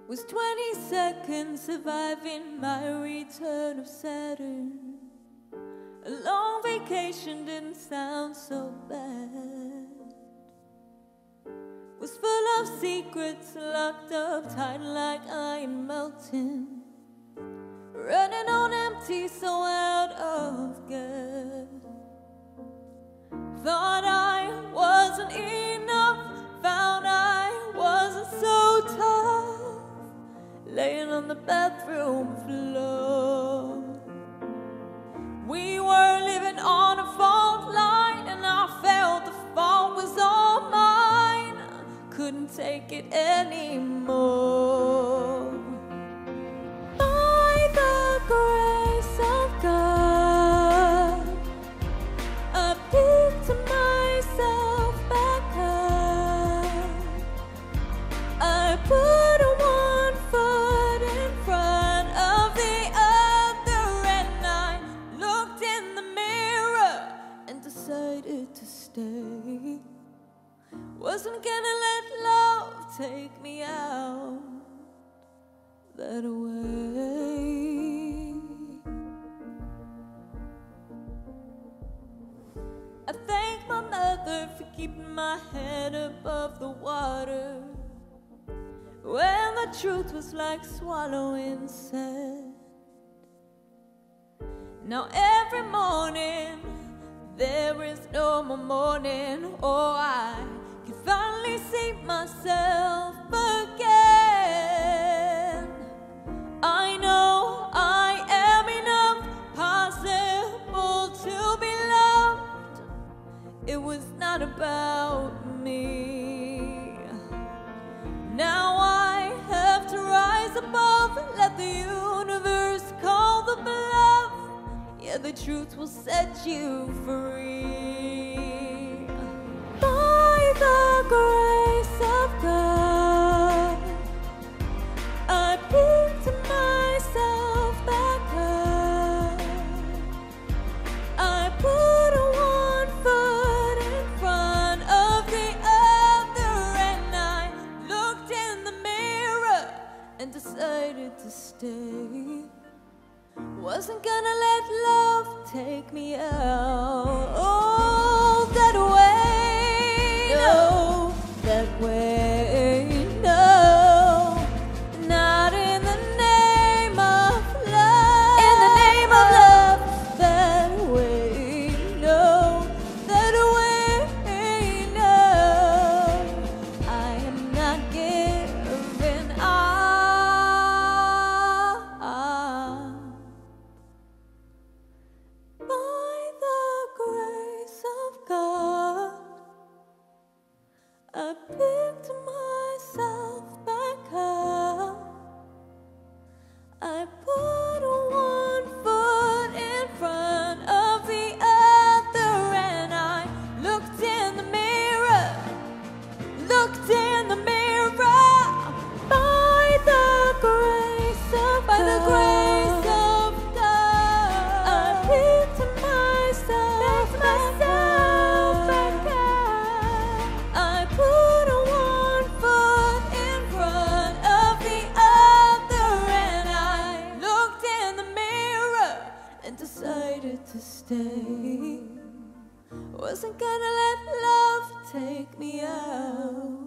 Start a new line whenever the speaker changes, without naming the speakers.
Was 20 seconds surviving my return of Saturn. A long vacation didn't sound so bad. Was full of secrets locked up tight like iron melting. Running on empty, so out of gas. Thought I wasn't enough, found I wasn't so tough. Laying on the bathroom floor. We were living on a fault line, and I felt the fault was all mine. Couldn't take it anymore. By the grace of God, I picked myself back up. I put one foot in front of the other, and I looked in the mirror and decided to stay. Wasn't gonna let love take me out that way. I thank my mother for keeping my head above the water when the truth was like swallowing sand. Now every morning there is no more morning. Oh, I can finally see myself again. I know I am enough, possible to be loved. It was not about me. Now I have to rise above, let the universe call the bluff. Yeah, the truth will set you free. By the grace of God, I picked myself back up. I put one foot in front of the other, and I looked in the mirror and decided to stay. Wasn't gonna let love take me out. Oh, that way, no, that way, no. Not in the name of love. In the name of love, that way, no, that way, no. I am not giving up. By the grace of God, I picked myself back up. I put one foot in front of the other, and I looked in the mirror, looked in the mirror. By the grace of God, by the grace of God, I picked myself back up. I put one foot in front of the other, and I looked in the mirror and decided to stay. Wasn't gonna let love take me out.